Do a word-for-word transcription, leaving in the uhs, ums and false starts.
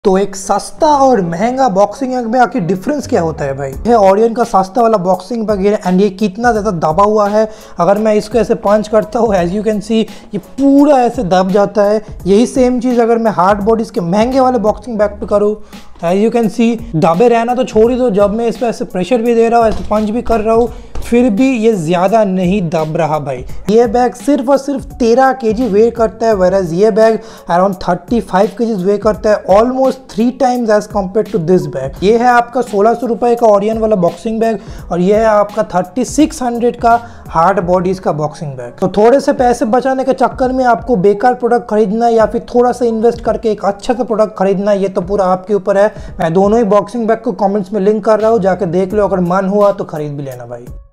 तो एक सस्ता और महंगा बॉक्सिंग बैग में आखिर डिफरेंस क्या होता है भाई। ये ओरियन का सस्ता वाला बॉक्सिंग बैग है एंड ये कितना ज़्यादा दबा हुआ है। अगर मैं इसको ऐसे पंच करता हूँ एज यू कैन सी ये पूरा ऐसे दब जाता है। यही सेम चीज़ अगर मैं हार्ड बॉडीज़ के महंगे वाले बॉक्सिंग बैग पे करूँ एज यू कैन सी दबे रहना तो छोड़ ही दो। जब मैं इस पर ऐसे प्रेशर भी दे रहा हूँ ऐसे पंच भी कर रहा हूँ फिर भी ये ज़्यादा नहीं दब रहा भाई। ये बैग सिर्फ और सिर्फ तेरह केजी वे करता है वेराज ये bag around thirty five KGs weigh करता है, almost three times as compare to this bag. ये है आपका सोलह सौ रुपये का ओरियन वाला बॉक्सिंग बैग और ये है आपका थर्टी सिक्स हंड्रेड का हार्ड बॉडीज का बॉक्सिंग बैग। तो थोड़े से पैसे बचाने के चक्कर में आपको बेकार प्रोडक्ट खरीदना या फिर थोड़ा सा इन्वेस्ट करके एक अच्छा सा प्रोडक्ट खरीदना ये तो पूरा आपके ऊपर है। मैं दोनों ही बॉक्सिंग बैग को कमेंट्स में लिंक कर रहा हूँ, जाके देख लो, अगर मन हुआ तो खरीद भी लेना भाई।